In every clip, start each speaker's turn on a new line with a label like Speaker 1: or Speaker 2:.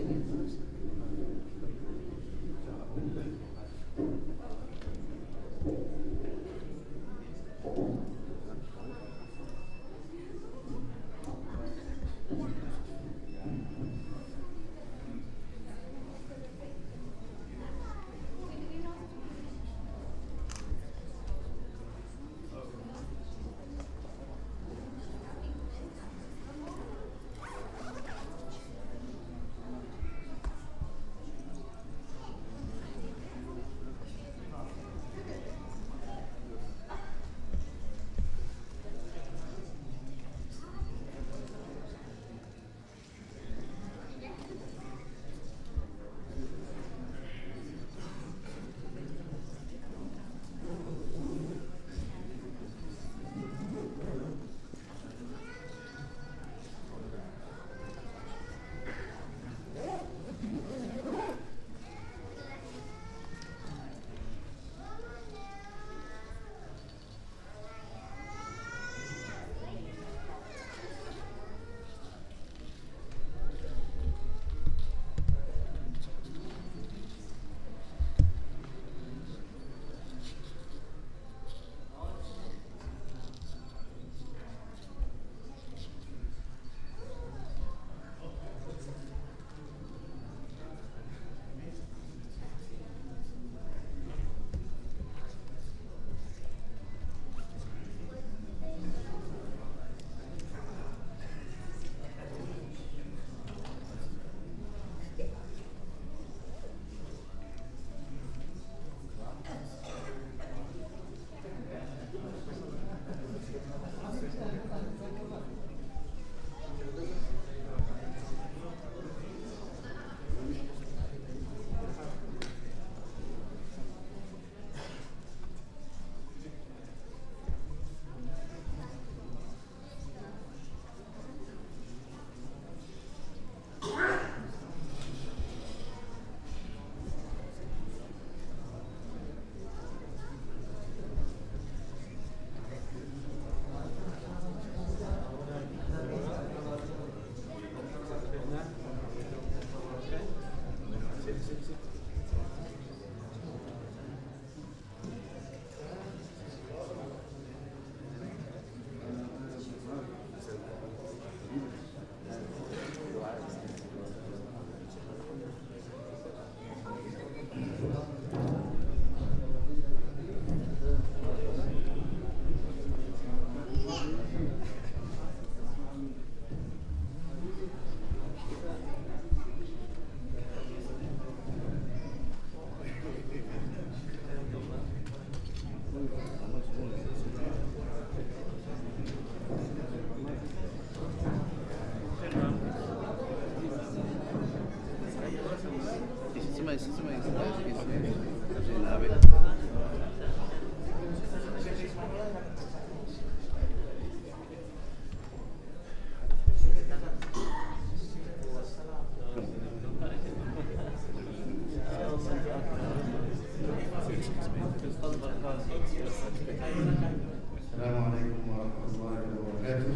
Speaker 1: السلام عليكم ورحمة الله وبركاته.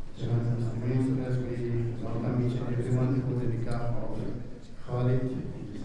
Speaker 1: Muslims, as we welcome each and everyone to the nikah of Khalid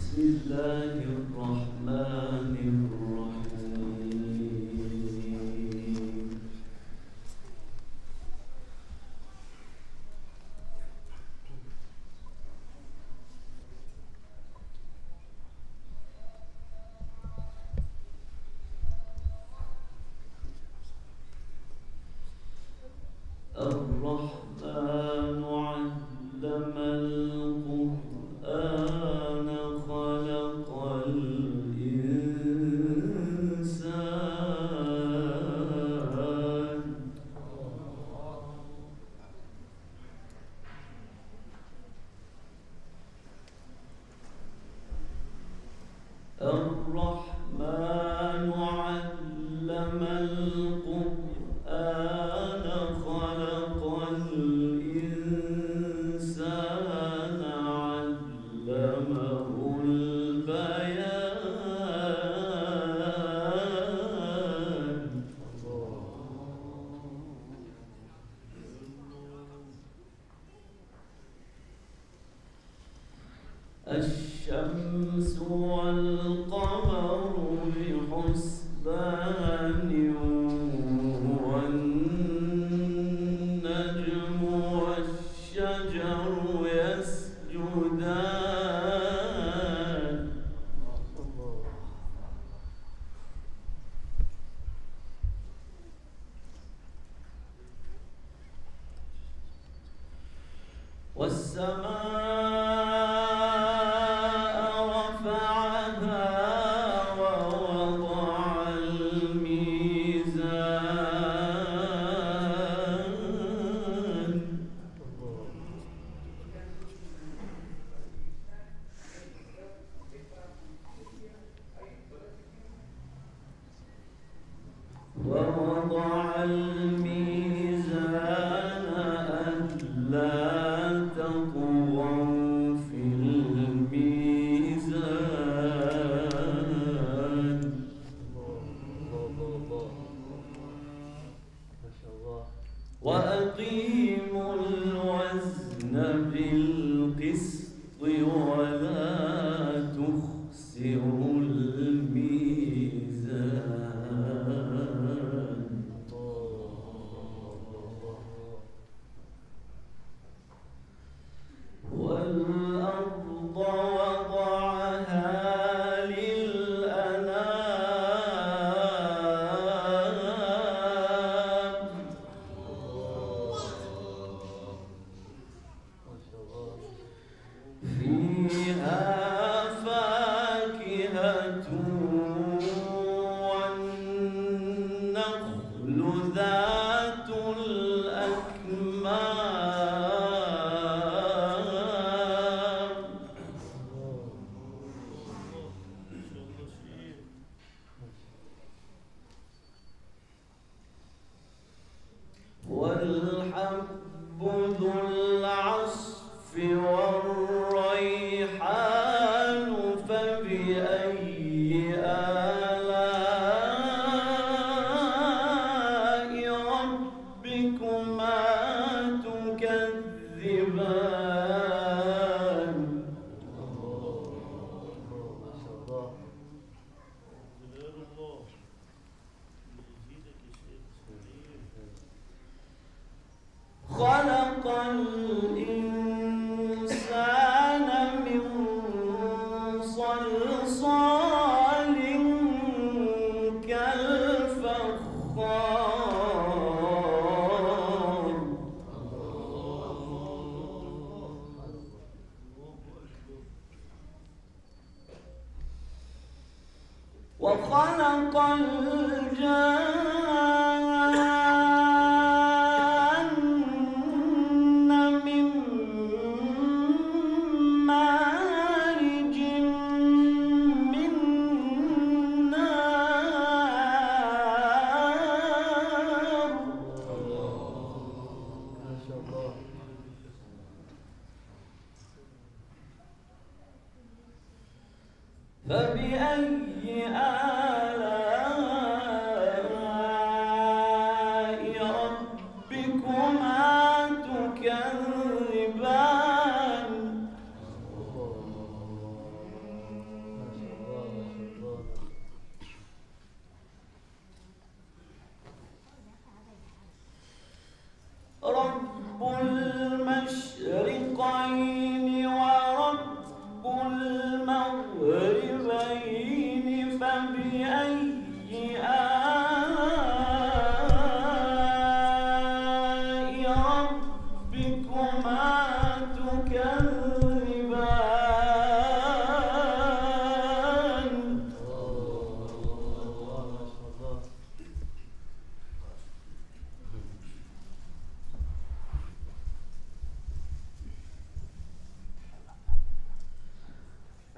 Speaker 2: الله الرحمن الرحيم. الرحمن علم القرآن خلق الإنسان. الرحمن علم القرآن خلق الإنسان علمه البيان. الشمس والقمر بحسبان والنجم والشجر يسجدان. والسماء رفعها ووضع الميزان. ووضع الميزان ألا تطغوا في الميزان. وأقيموا الوزن بالقسط ولا تخسروا الميزان. والأرض وضعها للأنام. فيها فاكهة والنخل ذات الأكمام. والحب ذو العصف والريحان فبأي آلاء ربكما تكذبان. خلق الإنسان من صلصال كالفخار. وخلق الجان من مارج من نار. فبأي آلاء ربكما تكذبان.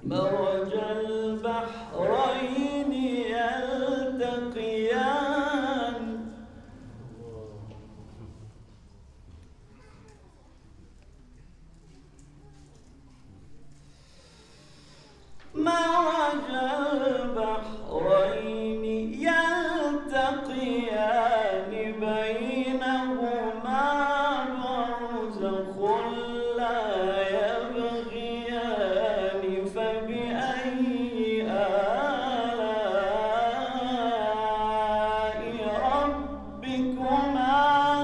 Speaker 2: مرج البحرين يلتقيان مرج البحرين يلتقيان بينهما برزخ لا يبغيان فبأي آلاء ربكما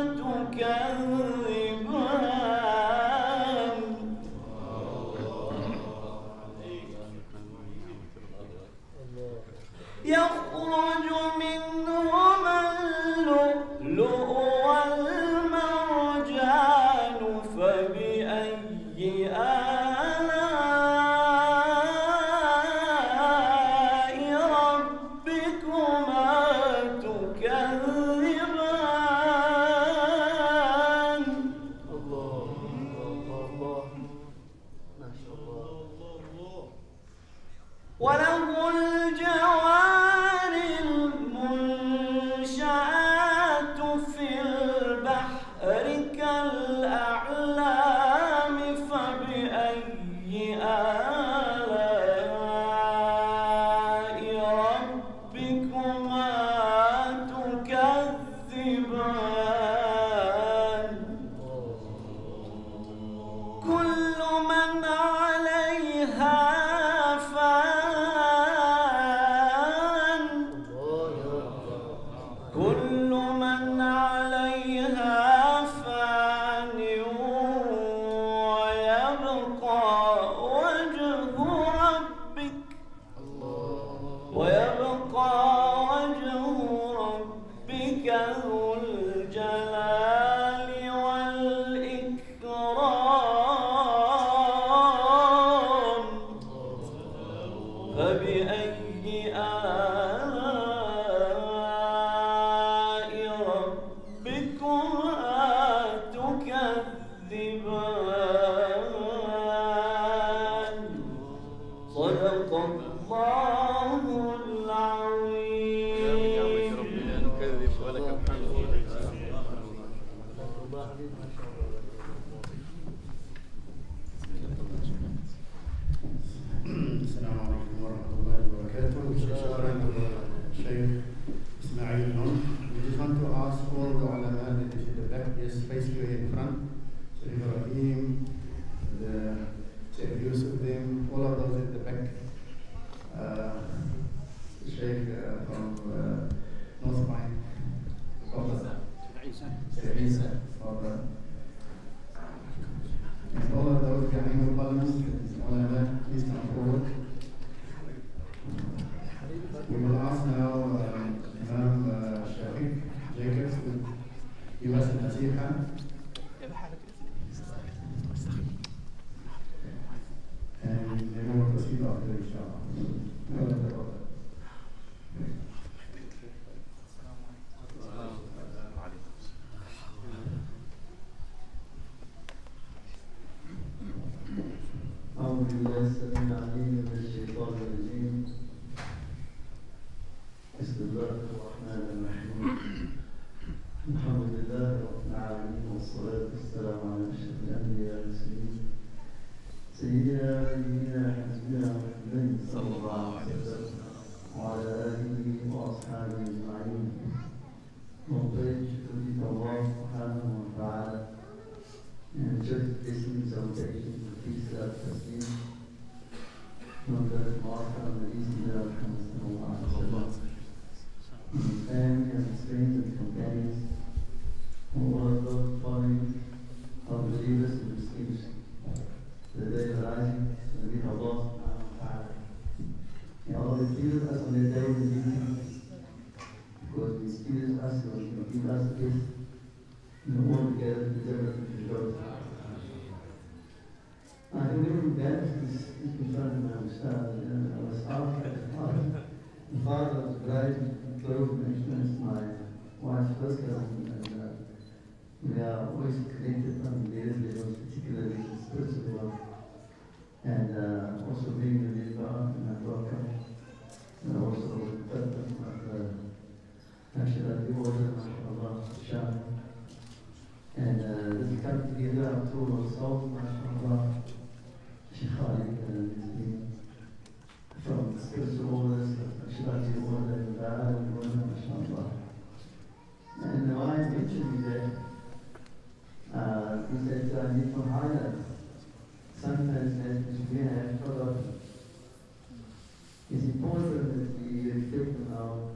Speaker 2: تكذبان يخرج منهما اللؤلؤ والمرجان فبأي آلاء ربكما تكذبان
Speaker 3: الله الله ما شاء الله.
Speaker 2: وله الجوار المنشآت في البحر كالأعلام فبأي آلاء ربكما تكذبان كل من عليها كل من عليها فان ويبقى وجه ربك ذو الجلال والإكرام فبأي آلاء ربكما تكذبان صدق الله العظيم.
Speaker 3: ربنا نكذب ولك الحمد.
Speaker 1: السلام عليكم ورحمة الله وبركاته. شكرا للشيخ إسماعيل نون. We just want to ask all the ulama that is in the back, yes, face you in front. Sheikh Ibrahim, the Sheikh Yusuf, them, all of those at the back. Sheikh from North Pine, Sheikh Isa, and all of those behind the parliament, ulama, please come forward. We will ask now Imam Shafiq Jacobs to give us a nasiha. And then we will proceed after inshallah.
Speaker 4: أعوذ بالله السميع العليم من الشيطان الرجيم. بسم الله الرحمن الرحيم. الحمد لله رب العالمين والصلاة والسلام على أشرف الأنبياء والمرسلين سيدنا ونبينا حبيبنا محمد صلى الله عليه وسلم وعلى آله وأصحابه أجمعين. وقيل شكري الله سبحانه وتعالى and just listening salutation to peace and taslim from the Master of the East and his family and his friends and companions who are those following our believers and Muslims the day of rising and with Allah subhanahu wa ta'ala. May Allah excuse us on the day of the meeting because He excuses us and He gives us this and all together to deserve the majority. I remember that in front of my Ustad, and I was after the father of the bride, close mentions my wife's first cousin, and we are always connected on various levels, particularly in spiritual world. and also being the lead and welcome. And also actually the order, mashallah, Sham. And this come together of two of souls, mashallah, Sheikh Khalid and his team, from the spiritual orders, Shirati order, and the Arab order, mashallah. And I mentioned that he said, I need to highlight sometimes that we have forgotten. It's important that we reflect on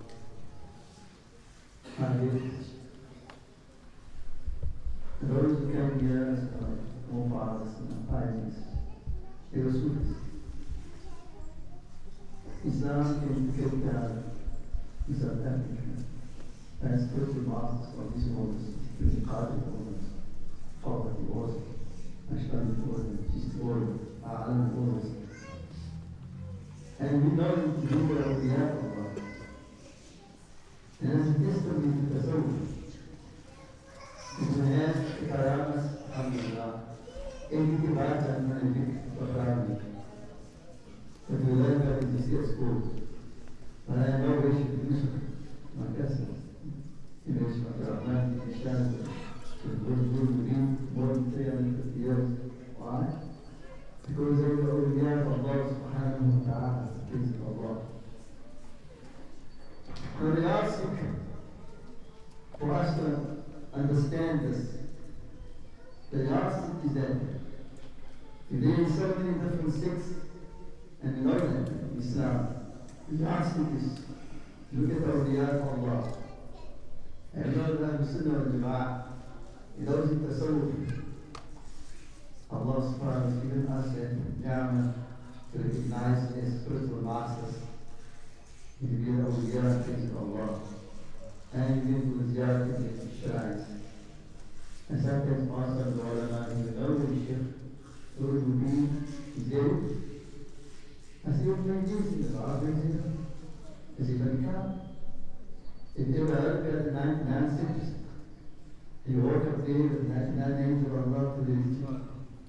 Speaker 4: our heritage. Those who came here as forefathers and pioneers, they were Sufis. Islam came to Cape Town in South Africa as spiritual masters of these orders, the Qadri orders, Qawwati orders, Ashkari orders, Chisti orders, A'alam orders. And we know that the number of the Allah. And as a testimony to the soul, we have the Karamas, alhamdulillah, everything right and everything for Karami. But we learn that in the state school. But I know we should do my cousin. He makes my Rahman, the Ishan, to within more than 350 years. Why? Because they were awliya of Allah subhanahu wa ta'ala, the kids of Allah. The realistic for us to understand this, the realistic is that if there are so many different sects, and you know that in Islam, the realistic is look at the awliya of Allah. And know that the Sunnah wal Jama'ah, those in Tasawwuf, Allah subhanahu wa ta'ala has given us a ni'mah to recognize as spiritual masters. To be the awliya things of Allah. And we will ziyarah the shrines. And sometimes also the ulama who know the Shaykh, those who be dead. I see what they do in the Arab region. Is it going to come? If you ever heard about the 99 steps, you walk up there with 99 names of Allah to the religion.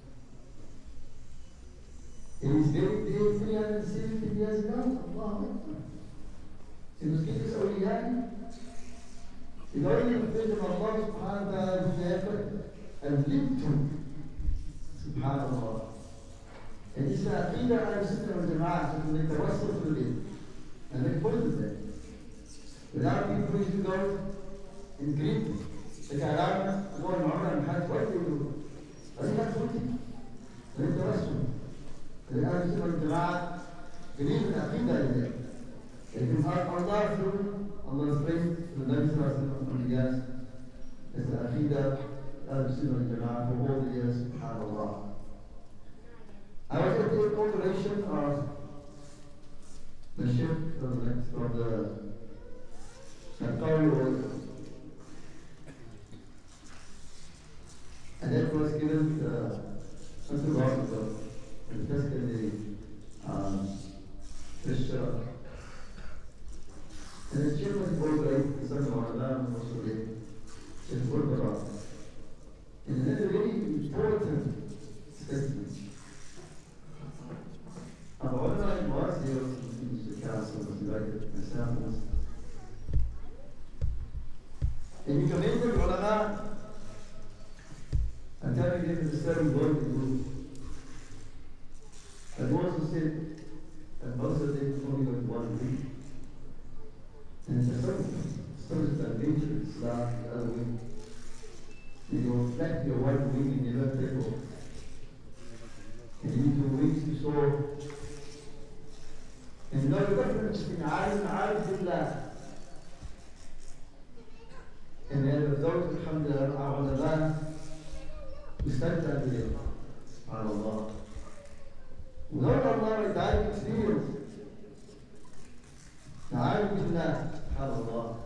Speaker 4: It is very clear 370 years ago. Allah. It was given us awliya. It only the faith of Allah subhanahu wa ta'ala who effort and lived to. Subhanallah. And this is the aqidah of Sunnah wal Jama'ah to make the tawassul to it. And make point of that. Without people used to go and greet the Karam, go on Umrah and Hajj, what do you do? What do you have to do? They tawassul. The Ahlul Sunnah wal Jama'ah believe in aqidah in that. They can ask Allah through Allah's praise to the Nabi Sallallahu Alaihi Wasallam from the years. It's the aqidah Ahlul Sunnah wal Jama'ah for all the years, subhanAllah. I was at the inauguration of the ship of the Qawwati order. And that was given something long ago. And just in the Krishna. And the ship was inaugurated in some Ramadan and also the Sheikh Qurbaran. And that's a very important statement. When I was here in the council, was invited myself. And you commend the ulama and tell me give the certain word to do. And also said, and most of them only got 1 week. And it's a certain dimension of Islam the other week. You reflect your 1 week and you don't take off. And in 2 weeks you saw. And no difference between alim and arif billah. And there are those, alhamdulillah, our ulama, who stand under it, subhanAllah. Without Allah, a direct experience. The arif billah, subhanAllah.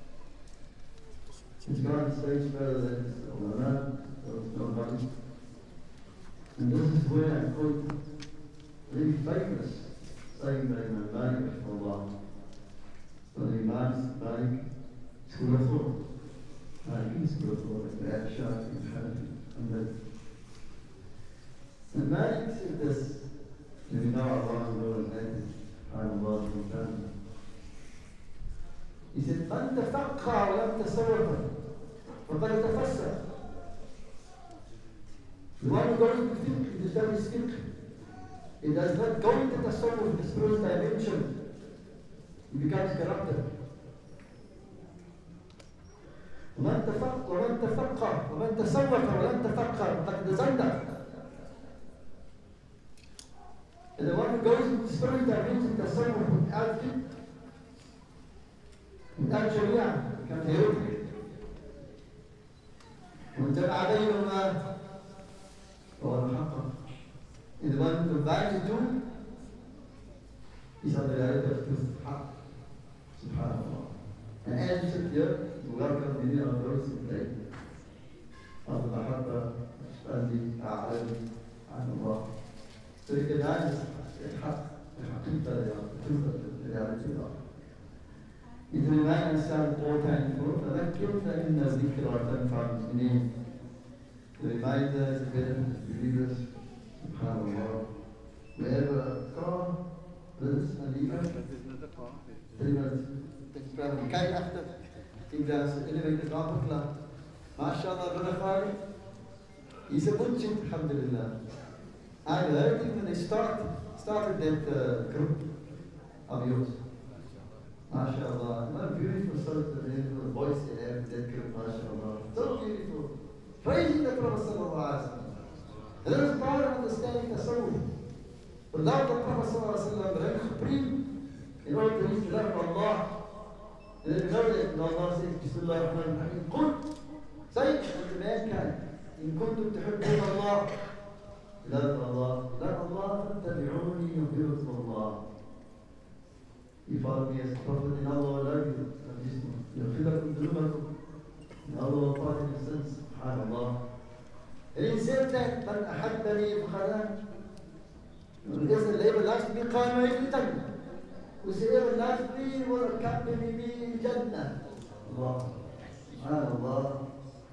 Speaker 4: It's gone stage further than the ulama, nobody. And this is where I quote really famous saying by Imam Malik, Allah. So the Imam Malik, school of thought. Malik school of thought, like the Shafi and Hanafi. And Malik said this, We know Allah knows that Allah will done. He said, من تفقه ولم تصور فقد تفسر. The one who goes to think, it is done his fiqh. It does not go into the soul of the spiritual dimension. He becomes corrupted. ومن تفقه ومن تسوق ولم تفقه فقد زندق. And the one who goes into the spiritual dimension, the soul without fiqh, without sharia, becomes heretic. وَاتَّبَعَ بَيْنَهُمَا وَهُوَ الْحَقَّ. And the one who combines the two is on the reality of truth. Subhanallah. And as we sit here, we welcome many of those who play. of the Mahabba, Ashbandi, A'alim, Allah. To recognize the truth of the reality of Allah. It reminds us of all time before, فَذَكِّرْ فَإِنَّ الذِّكْرَ تَنْفَعُ الْمُؤْمِنِينَ. The reminders, the benefit of believers, subhanallah. Wherever a car, brothers and leaders, 3 minutes. Kijk achter. Ik daar is elevator klaar. MashaAllah, brother Khali. He's a good chick, alhamdulillah. I heard him when they started that group of yours. MashaAllah. What a beautiful sort of voice they have in that group, MashaAllah. So beautiful. Praising the Prophet sallallahu alaihi wasallam. And there is power in understanding the soul. Without the Prophet sallallahu alaihi wasallam, the supreme, in order to reach the love of Allah. And then we know that Allah says, Bismillah ar-Rahman ar-Rahim, قُلْ say to mankind, إن كنتم تحبون الله, love Allah, فاتبعوني يحببكم الله. You follow me as a prophet, and Allah will love you. يغفركم ذنوبكم, and Allah will pardon your sins. SubhanAllah. And he said that, من أحبني فقد الذي loves me قام يفتن. Whosoever loves me will accompany me in Jannah. Allah. SubhanAllah.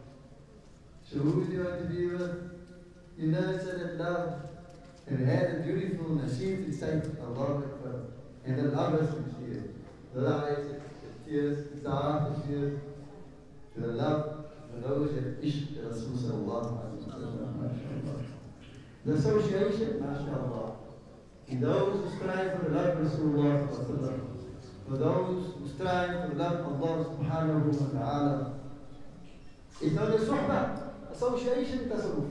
Speaker 4: So who do you want to be with? You know, said that love. And it had a beautiful nasheed inside Allah Akbar. And then others which tears. The eyes, the tears, the heart, the tears. To the love, the those that ishq the Rasul sallallahu alayhi wa sallam. The association, mashallah. And those who strive for the love of Rasulullah sallallahu alayhi wa sallam. For those who strive for the love of Allah subhanahu wa ta'ala. It's not a suhbah. Association tasawwuf.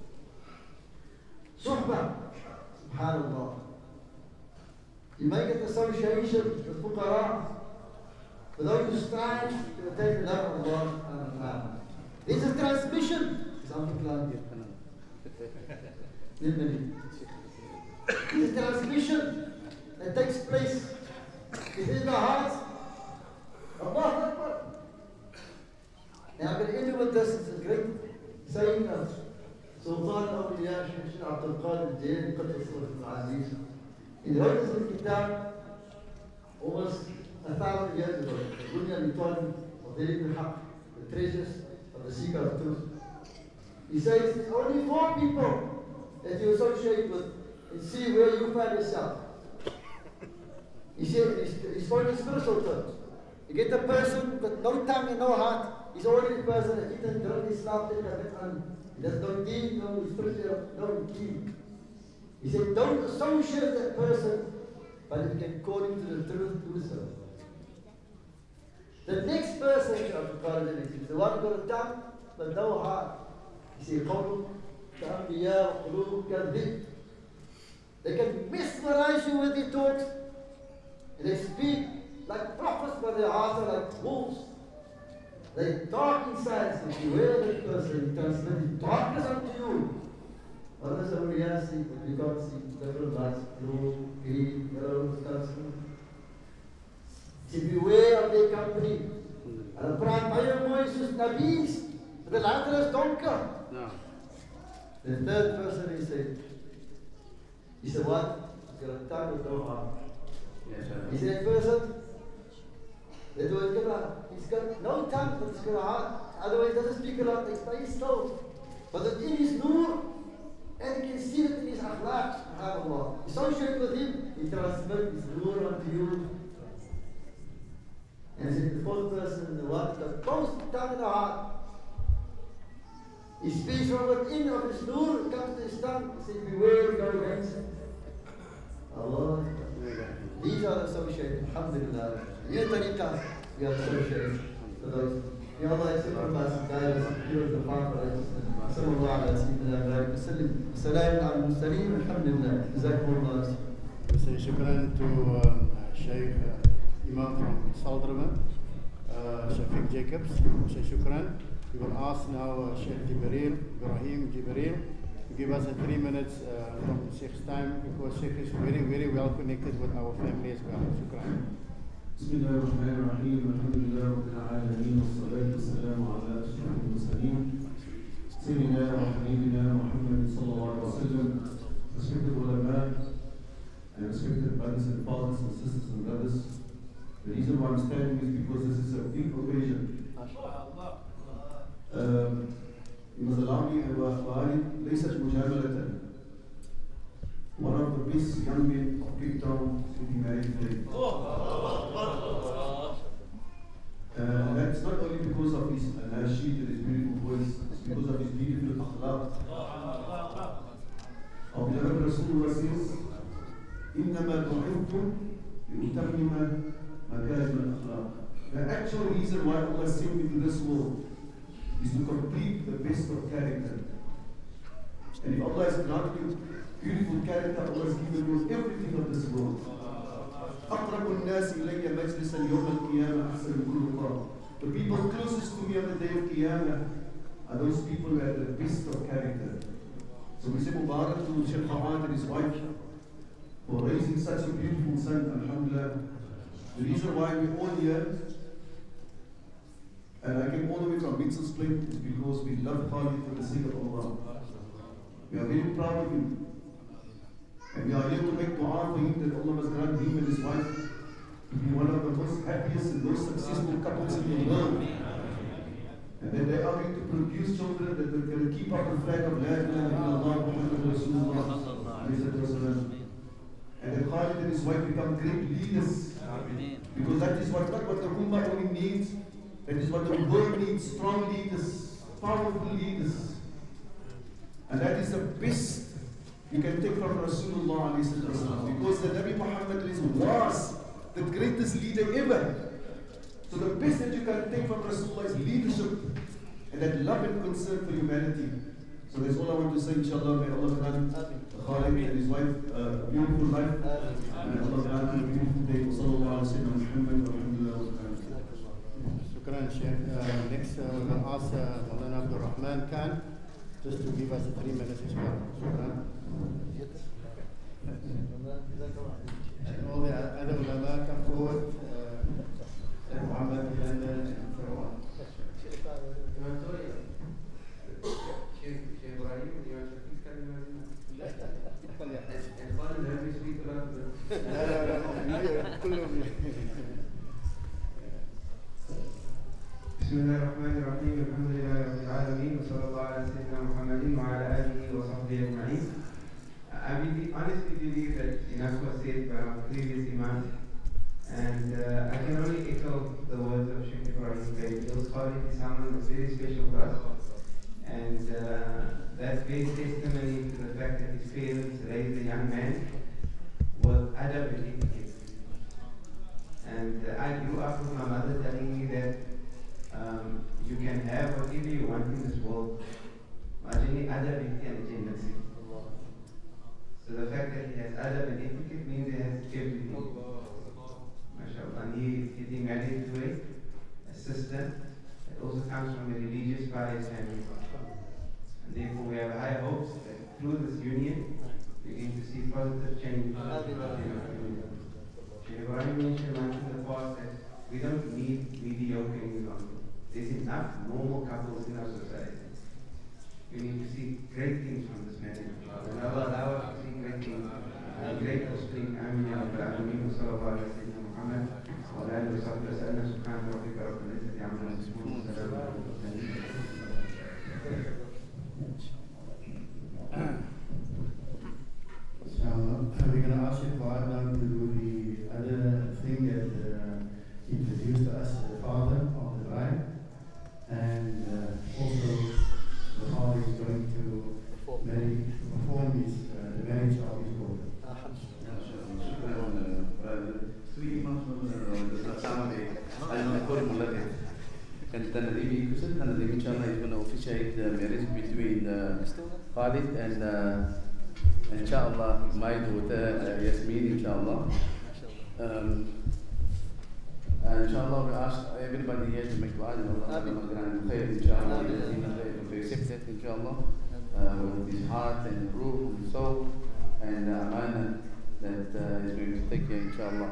Speaker 4: Suhbah. Subhanallah. You make an association with fuqara. For those who strive to attain the love of Allah subhanahu wa ta'ala. There's a transmission. There's a transmission that takes place within the hearts. Allahu Akbar. And I'm going to end with this. It's a great saying of Sultan Awliya Shaykh Abdul Qadir Jilani Qaddas al-Aziz. He wrote this in the Kitab almost 1,000 years ago. The Dunya Litan of Dalil al-Haq, the treasures of the seeker of truth. He says it's only 4 people that you associate with and see where you find yourself. He said he's spoken in spiritual terms. You get a person with no tongue and no heart. He's already a person that eats and drinks, he slept in he does no deed, no spiritual, no deed. He said, don't associate that person, but if you can call him to the truth, do so. The next person is the one who got a tongue, but no heart. He said, they can mesmerize you with their talks, and they speak like prophets, but their hearts are like wolves. They talk inside, so beware of that person, he transmits darkness unto you. Others are only asking, but you can't see different lights, blue, green, yellow, stuff. So beware of their company. And praat baie mooi soos nabies, but the later is donker.
Speaker 3: No.
Speaker 4: The third person he said what? He's got a tongue with no heart. He said that person, he's got no tongue, but he's got a heart. Otherwise, he doesn't speak a lot, he stays still. But it's in his nur, And you can see it in his akhlaq, subhanAllah. Associate with him, he transmits his nur unto you. And he said, the fourth person, the one that most tongue in the heart. He speaks from within of his nur, comes to his tongue, he said, beware, go against it. Allah. These are associated, alhamdulillah. Your tariqah, we are associated to those. May Allah accept from us, guide us, pure the path of righteousness. Sallallahu ala sayyidina Ibrahim. Salam ala al-Mursaleen. Alhamdulillah. Jazakumullah.
Speaker 1: We say shukran to Sheikh Imam from Saldriman, Shafiq Jacobs. We say shukran. We will ask now Sheikh Ibrahim Jibril, to give us 3 minutes from Sheikh's time, because Sheikh is very, very well connected with our family as well. Shukran.
Speaker 5: بسم الله الرحمن الرحيم الحمد لله رب العالمين والصلاة والسلام على أشرف المرسلين سيدنا وحبيبنا محمد صلى الله عليه وسلم. Respected ulama and respected brothers and fathers and sisters and brothers, the reason why I'm standing is because this is a big occasion. You must allow me, ليست مجاملة. One of the best young men of Cape Town to be married today. And that's not only because of his nasheed and his beautiful voice, it's because of his beautiful akhlaq. Our beloved Rasulullah says, إِنَّمَا تُعِبْتُمْ لِأُتَمِّمَ مَكَارِمَ الْأَخْلَاقِ. The actual reason why Allah sent me to this world is to complete the best of character. And if Allah has granted you beautiful character, Allah has given you everything of this world. أقرب الناس إلي مجلسا يوم القيامة أحسن كل قرار. The people closest to me on the day of Qiyamah are those people who have the best of character. So we say Mubarak to Sheikh Fawad and his wife for raising such a beautiful son, alhamdulillah. The reason why we're all here, and I came all the way from Mitchell's Plain, is because we love Khalid for the sake of Allah. We are very proud of him. And we are here to make dua for him that Allah must grant him and his wife to be one of the most happiest and most successful couples in the world. And that they are going to produce children that are going to keep up the flag of La ilaha illallah Muhammadur Rasulullah. And that Khalid and his wife become great leaders. Because that is not what the Ummah only needs. That is what the world needs. Strong leaders, powerful leaders. And that is the best you can take from Rasulullah because the Nabi Muhammad was the greatest leader ever. So the best that you can take from Rasulullah is leadership and that love and concern for humanity. So that's all I want to say, inshallah. May Allah grant Khalid and his wife a beautiful life. And Allah grant him a beautiful day. Sallallahu alaihi wasallam. Muhammad wa alhamdulillah.
Speaker 1: Shukran, Sheikh. Next, we'll ask Maulana Abdul Rahman Khan just to give us 3 minutes as well. Shukran. And all the other ulama come forward, Muhammad and so on.
Speaker 6: بسم الله الرحمن الرحيم الحمد لله رب العالمين وصلى الله على سيدنا محمد وعلى آله وصحبه أجمعين. I honestly believe that enough was said by our previous Imam, and I can only echo the words of Sheikh Ibrahim Bey. Khalid Isaman was very special for us, and that bears testimony to the fact that his parents raised a young man with adab and etiquette. And I grew up with my mother telling me that you can have whatever you want in this world, but you need adab and etiquette. So the fact that he has adab and etiquette means he has everything. MashaAllah. And he is getting married to a sister that also comes from a religious pious family. And therefore we have high hopes that through this union we're going to see positive change in our community. Sheikh Ibrahim mentioned once in the past that we don't need mediocre any longer. There's enough normal couples in our society. We need to see great things from this marriage. And Allah allow us to see great things. Great offspring. Amin ya Rabbal Alameen. Sallallahu alaihi wa sallam. Muhammad. Wa ala alihi wa sahbihi wa sallam. Subhanahu wa ta'ala. Rabbil izzati amma yasifun. Salamun ala al-mursalin.
Speaker 7: and Tanadimi Kusut. Tanadimi inshallah is going to officiate the marriage between Khalid and inshallah my daughter Yasmin inshallah. Inshallah we ask everybody here to make dua and Allah will grant khair inshallah. To accept it inshallah with his heart and ruh and soul and amana that is going to take care inshallah.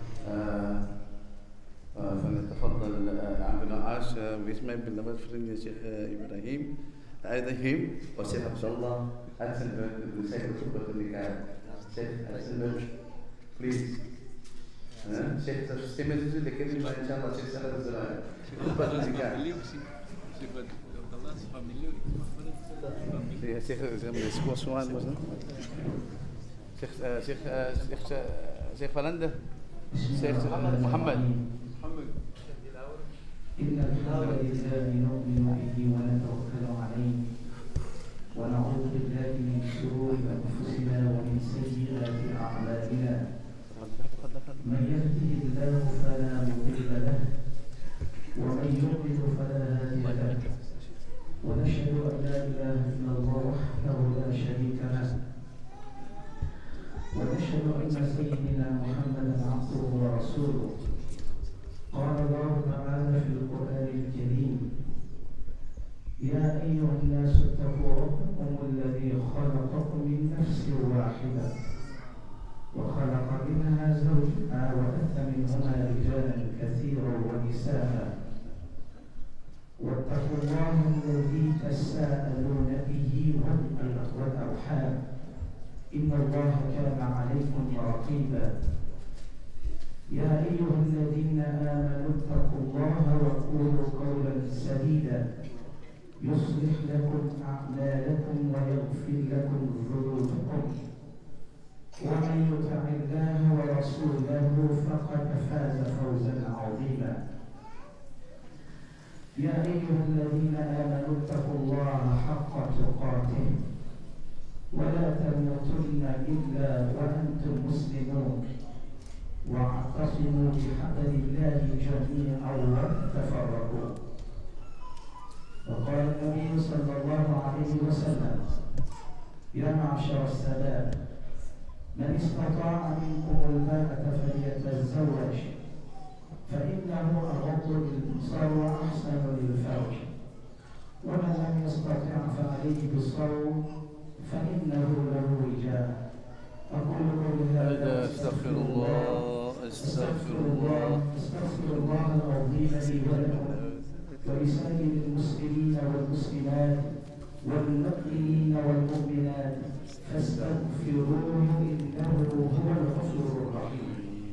Speaker 7: فلنتفضل. I'm going to ask باسمه بالنبات فرين الشيخ إبراهيم أيضا هيم والشيخ عبد الله أحسن الشيخ خطبة النكاح. شيخ أحسن please. شيخ استمع جزء لكلمة إن شاء الله شيخ سنة الزراعة. خطبة النكاح. شيخ فلندة شيخ محمد
Speaker 8: إن الحمد لله نؤمن به ونتوكل عليه ونعوذ بالله من شرور أنفسنا ومن سيئات أعمالنا من يهده الله فلا مضل له ومن يضلل فلا هادي له ونشهد أن لا إله إلا الله وحده لا شريك له ونشهد أن سيدنا محمدا عبده ورسوله. قال الله تعالى في القرآن الكريم يا أيها الناس اتقوا ربكم الذي خلقكم من نفس واحدة وخلق منها زوجها وبث منهما رجالا كثيرا ونساء واتقوا الله الذي تساءلون به والأرحام إن الله كان عليكم رقيبا. يا أيها الذين آمنوا اتقوا الله وقولوا قولا سديدا يصلح لكم أعمالكم ويغفر لكم ذنوبكم ومن يطع الله ورسوله فقد فاز فوزا عظيما. يا أيها الذين آمنوا اتقوا الله حق تقاته ولا تموتن إلا وأنتم مسلمون واعتصموا بحبل الله جميعا ولا تفرقوا. وقال النبي صلى الله عليه وسلم يا معشر الشباب من استطاع منكم الباءة فليتزوج فإنه أغض للبصر وأحسن للفرج ومن لم يستطع فعليه بالصوم فإنه له وجاء. أقول قولي هذا
Speaker 7: أستغفر الله
Speaker 8: العظيم لي ولكم ولسائر المسلمين والمسلمات والمؤمنين والمؤمنات فاستغفروه إنه هو الغفور الرحيم.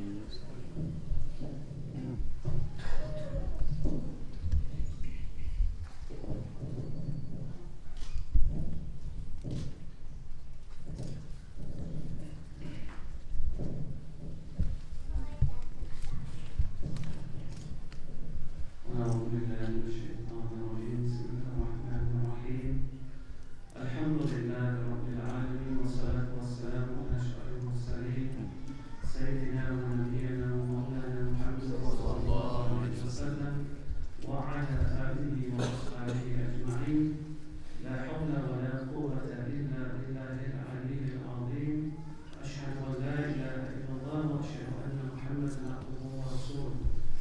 Speaker 9: الحمد لله رب العالمين والصلاة والسلام على أشرف المرسلين سيدنا ونبينا ومولانا محمد صلى الله عليه وسلم وعلى آله وأصحابه أجمعين. لا حول ولا قوة إلا بالله العلي العظيم. أشهد أن لا إله إلا الله وأشهد أن محمدا عبده ورسوله.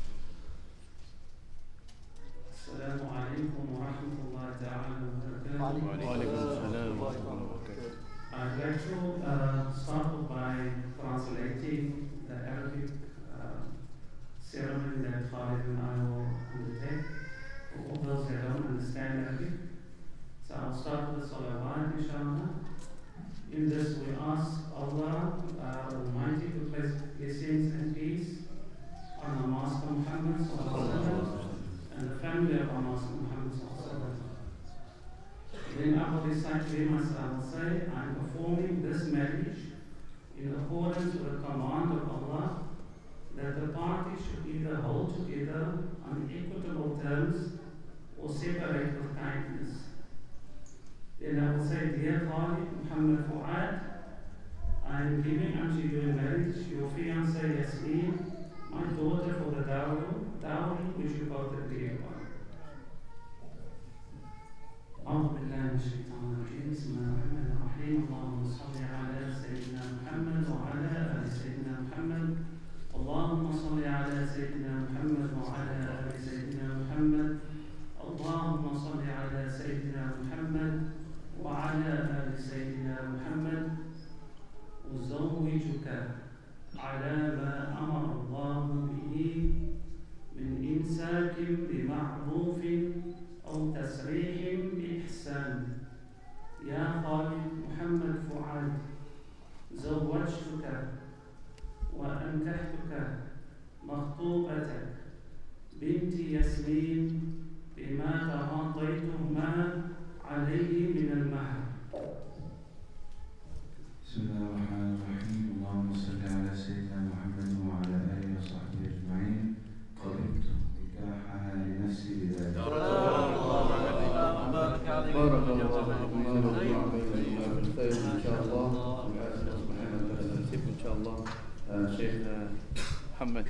Speaker 9: السلام عليكم ورحمة الله تعالى وبركاته.
Speaker 7: وعليكم السلام ورحمة الله وبركاته.
Speaker 9: I'd like to start by translating the Arabic ceremony that Khalid and I will undertake for all those that don't understand Arabic. So I'll start with Salawat, inshallah. In this we ask Allah Almighty to place blessings and peace on our Master Muhammad and the family of our Master Muhammad. Then after this sacrifice, I will say, I am performing this marriage in accordance with the command of Allah that the parties should either hold together on equitable terms or separate with kindness. Then I will say, dear Khalid Muhammad Fuad, I am giving unto you in marriage your fiancée Yasmin, my daughter, for the dowry which you both agree upon. أعوذ بالله من الشيطان الرجيم. بسم الله الرحمن الرحيم. اللهم صل على سيدنا محمد وعلى آل سيدنا محمد. اللهم صل على سيدنا محمد وعلى آل سيدنا محمد. اللهم صل على سيدنا محمد وعلى آل سيدنا محمد. أزوجك على ما أمر الله به من إمساك بمعروف أو تسريح بإحسان. يا خالد محمد فؤاد، زوجتك وأنكحتك مخطوبتك بنت ياسمين بما تراضيتما عليه من المهر.
Speaker 10: بسم الله الرحمن الرحيم. اللهم صل على سيدنا محمد وعلى آله وصحبه أجمعين. قبلت نكاحها لنفسي بذلك.
Speaker 7: بارك الله فيكم. بالخير ان شاء الله. ان شاء الله شيخ محمد.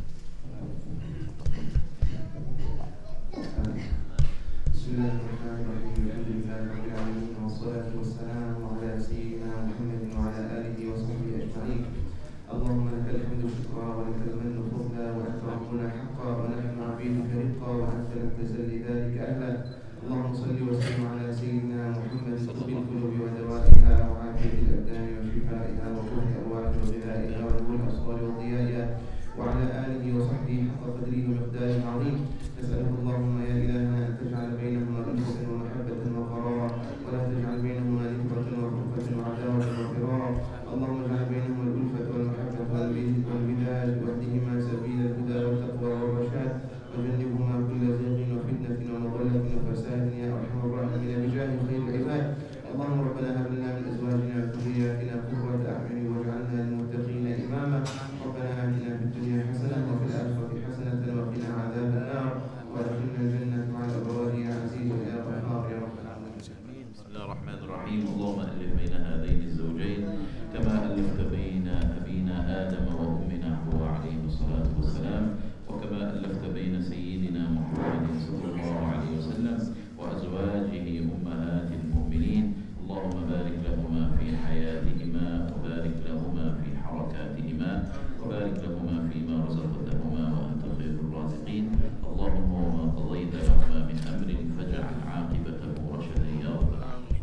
Speaker 6: بسم الله الرحمن الرحيم. الحمد لله رب العالمين والصلاة والسلام على سيدنا محمد وعلى آله وصحبه أجمعين. اللهم لك الحمد شكرا ولك المن فضلا وأنت ربنا حقا ونحن عبيدك رقا وأنت لم تزل لذلك أهلا. اللهم صل وسلم على سيدنا محمد طب القلوب ودوائها وعافية الأبدان وشفائها وقوت أرواح وغذائها ونور الأبصار وضيائها وعلى آله وصحبه حق قدره ومقداره العظيم. نسأله اللهم يا إلهنا أن تجعل بينهما أنسا ومحبة وقرارا ولا تجعل بينهما نفرة وفرقة وعداوة وفرارا. اللهم اجعل بينهما الألفة والمحبة والوداد واهدهما سبيل الهدى والتقوى والرشاد وجنبهما كل زيغ وفتنة ومضلة وفساد يا أرحم الراحمين بجاه خير العباد. اللهم ربنا هب لنا من أزواجنا وذرياتنا قرة أعين واجعلنا للمتقين إماما. ربنا آتنا في الدنيا حسنة وفي الآخرة حسنة وقنا عذاب النار وادخلنا الجنة مع الأبرار يا عزيز يا غفار يا رب العالمين.
Speaker 11: بسم الله الرحمن الرحيم. اللهم ألف بين هذين الزوجين كما ألفت بين أبينا آدم وأمنا حواء عليهم الصلاة والسلام، وكما ألفت بين سيدنا محمد صلى الله عليه وسلم وأزواجه أمهات المؤمنين. اللهم بارك لهما في حياتهما وبارك لهما في حركاتهما وبارك لهما فيما رزقتهما وأنت خير الرازقين. اللهم وما قضيت لهما من أمر فاجعل عاقبته رشدا يا رب العالمين.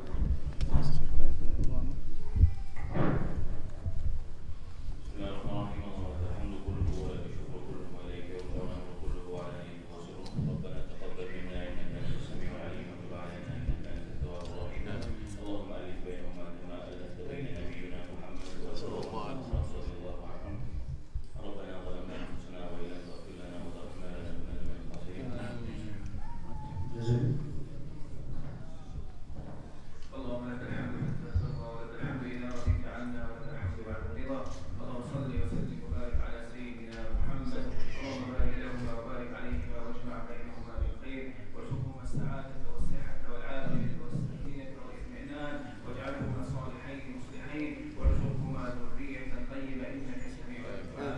Speaker 11: بسم الله الرحمن الرحيم. اللهم لك الحمد كله ولك الشكر كله وإليك يرجع الأمر كله وعلى آله وصحبه. ربنا تقبل منا إنك أنت السميع العليم وتب علينا إنك أنت التواب الرحيم. اللهم ألف بينهما كما ألفت بين نبينا محمد صلى الله عليه وسلم. ربنا ظلمنا أنفسنا وإن لم تغفر لنا وترحمنا لنكونن من الخاسرين.
Speaker 12: اللهم لك الحمد حتى ترضى ولك الحمد إذا رضيت عنا ولك الحمد بعد الرضا. اللهم صل وسلم وبارك على سيدنا محمد. اللهم بارك لهما وبارك عليهما واجمع بينهما بالخير وارزقهما السعادة والصحة والعافية والسكينة والاطمئنان واجعلهما صالحين مصلحين وارزقهما ذرية طيبة إنك سميع الدعاء.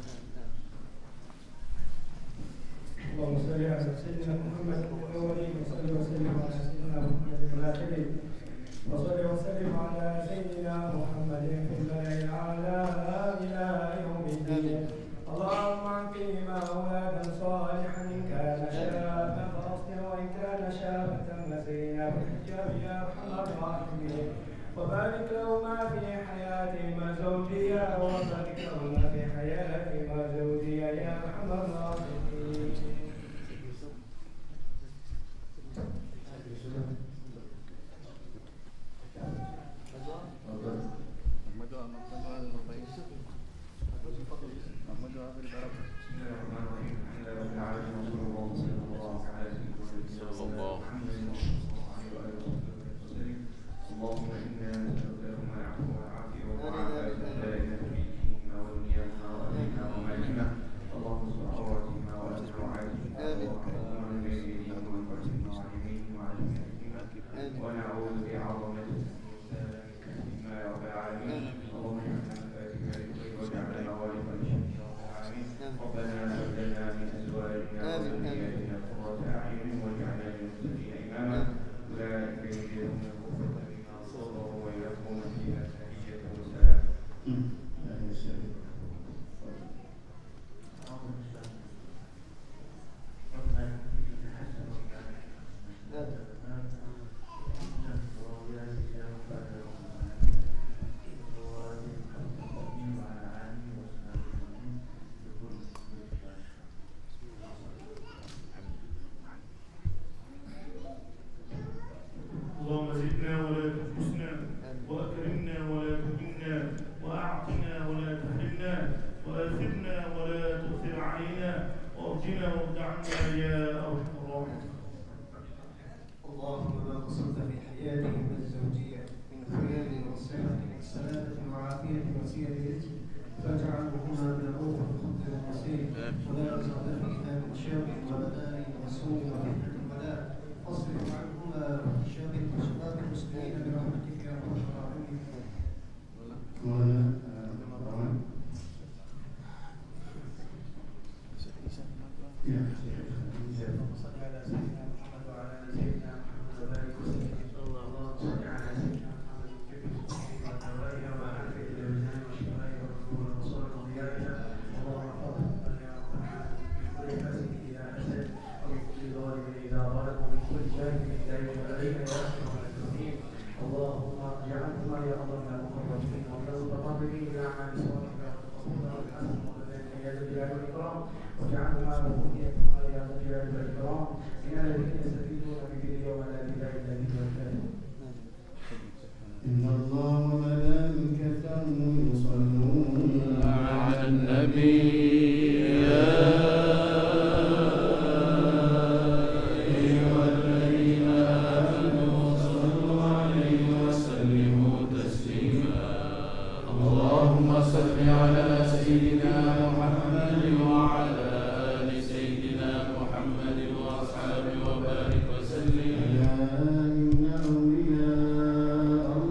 Speaker 13: اللهم صل على سيدنا محمد الأولين وصل وسلم على سيدنا محمد الآخرين وصل وسلم على سيدنا محمد في الملأ الأعلى إلى يوم الدين. اللهم أعطيهما أولادا صالحا إن كان شابا فأصلح وإن كان شابة فزينا بالحجاب يا أرحم الراحمين. وبارك لهما في حياتهما زوجيا وبارك لهما في حياتهما زوجيا يا أرحم الراحمين.
Speaker 12: اللهم إنا نسألك العفو والعافية والمعافاة الدائمة في ديننا ودنيانا وأهلنا ومالنا. اللهم استر عوراتنا وأستر روعاتنا واحفظنا من بين أيديهم ومن خلفهم وعن يمينهم وعن شمالهم ونعوذ بعظمتك ما يا رب العالمين. اللهم اجعلنا مفاتيح للخير واجعلنا موارث للشر يا رب العالمين. ربنا هب لنا من أزواجنا وذرياتنا قرة أعين واجعلنا للمتقين إماما.
Speaker 13: منا ولا تؤثر علينا وارجنا وارض عنا يا ارحم الراحمين.
Speaker 14: اللهم ما قصرت في حياتهم الزوجية من خير وصحة وسلامة وعافية وسير رزق فاجعلهما من الروح الخط والنصير ولا تزغ فيها من شر وبلاء وسوء وفتنة وبلاء فاصرف عنهما شر وشباب المسلمين برحمتك يا ارحم الراحمين.
Speaker 8: صل على سيدنا محمد وعلى ال سيدنا محمد وبارك وسلم. اللهم صل على سيدنا محمد في والدوائر وعافيه الابدان والشفاء والرسول والرسول وضيائها. اللهم احفظنا يا رب العالمين من كل حسد اذا حسد ومن كل ظالم اذا ظلم ومن كل جاهل اذا جهلين يا ارحم الراحمين. اللهم اجعلهما يا الله من المقربين ومن المتقربين الى اعمال صالحه وتقبلها والحسن والذين يا ذا الجلال والاكرام واجعلهما وذريتهما يا ذا الجلال والاكرام من الذين يستفيدون به اليوم لا اله الا به والكافرون.
Speaker 1: إن الله وملائكته يصلون على النبي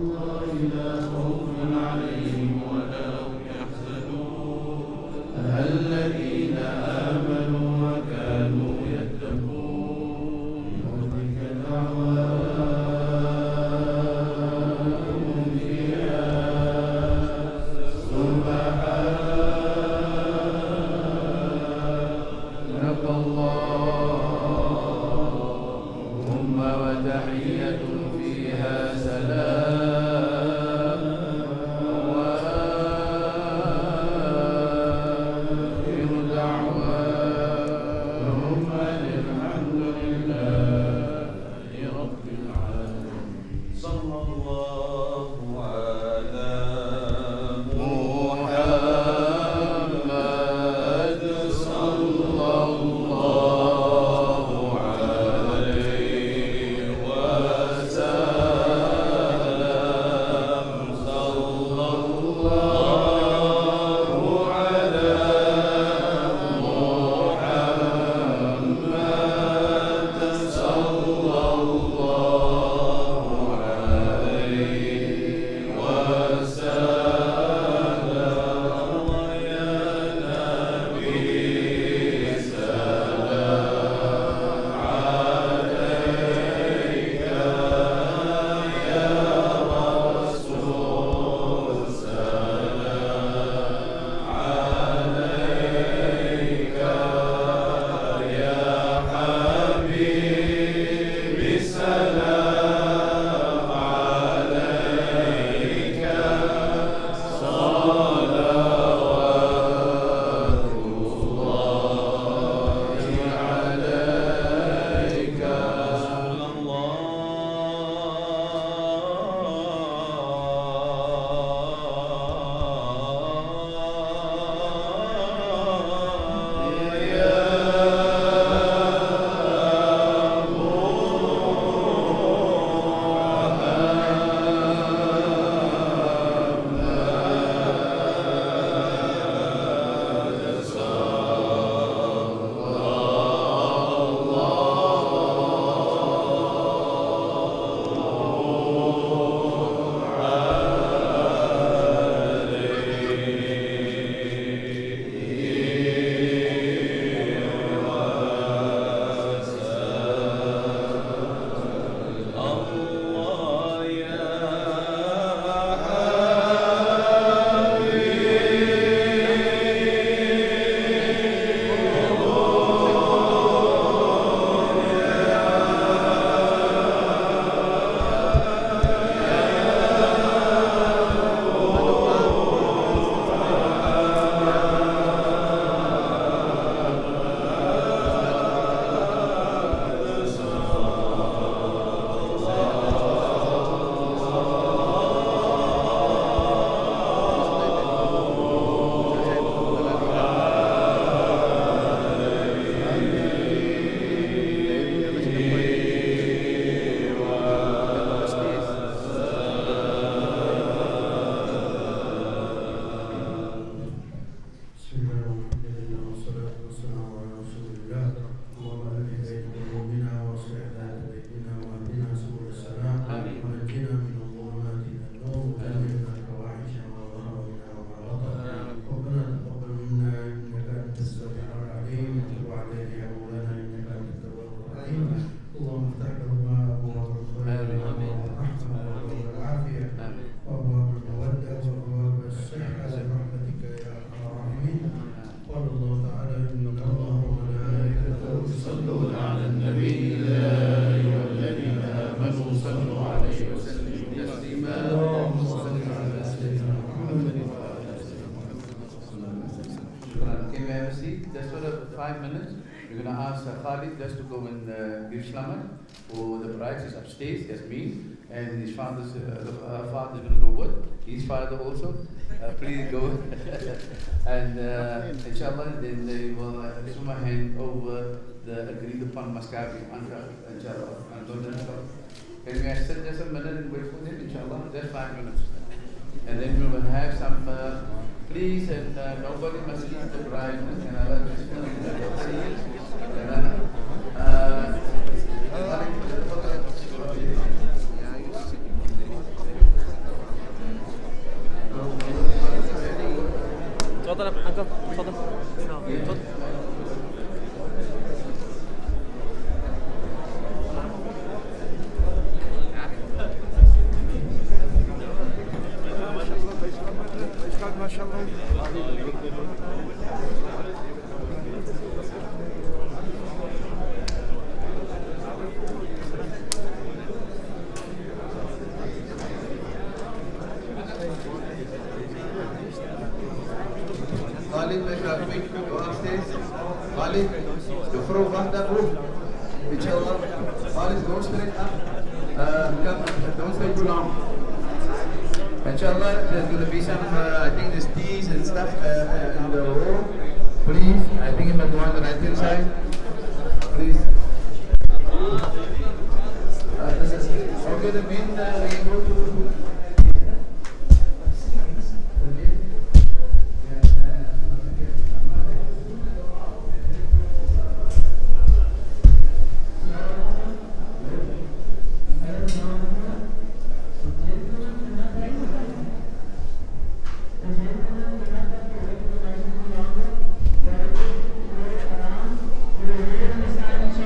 Speaker 15: هل
Speaker 7: can we have a seat just for 5 minutes? We're going to ask Khalid just to go and give Shlamat for the bride. She's upstairs, that's me. And his father's father is going to go with his father also. Please go. And inshallah, then they will hand over the agreed upon Maskabi, inshallah. Can we sit just a minute and wait for them, inshallah? Just 5 minutes. And then we will have some, please, and nobody must leave the bride. And Allah just
Speaker 3: تفضل يا حكم تفضل تفضل ما شاء الله
Speaker 5: Khalid, make a quick go upstairs. Khalid, the front one that move. Inshallah. Khalid, go straight up. Don't stay too long. Inshallah, there's going to be some, I think there's teas and stuff in the room. Please, I think I'm on the right hand side. Please. Okay, the main, we can go to.
Speaker 8: Inshallah.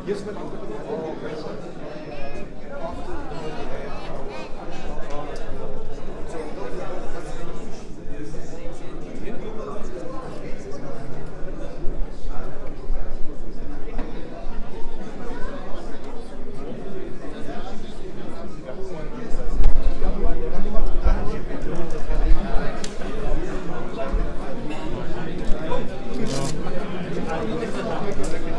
Speaker 3: Thank you.